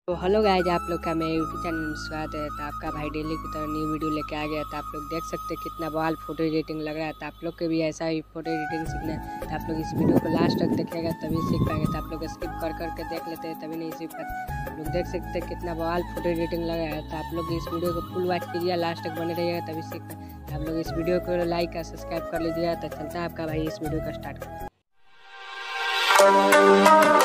तो hello guys, आप लोग का मेरे यूट्यूब चैनल में स्वागत है। तो आपका भाई डेली की तरह न्यू वीडियो लेके आ गया। तो आप लोग देख सकते हैं कितना बवाल फोटो एडिटिंग लग रहा है। तो आप लोग के भी ऐसा ही फोटो एडिटिंग सीखना है तो आप लोग इस वीडियो को लास्ट तक देखिएगा तभी सीख पाएंगे। तो आप लोग स्किप कर करके देख लेते हैं तभी नहीं सीख पाते। आप लोग देख सकते हैं कितना बवाल फोटो एडिटिंग लग रहा है। तो आप लोग इस वीडियो को फुल वॉच कीजिए, लास्ट तक बने रहिएगा तभी सीख पाए। तो आप लोग इस वीडियो को लाइक और सब्सक्राइब कर लीजिएगा। तो चलता है आपका भाई इस वीडियो का स्टार्ट।